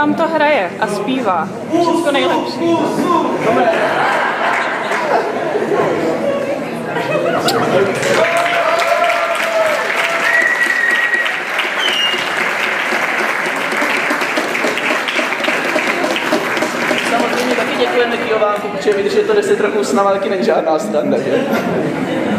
vám to hraje a zpívá. Všechno nejlepší. Samozřejmě taky děkujeme Kyjovánku, protože my, když je to 10 roků s náma, taky není žádná stranda, že?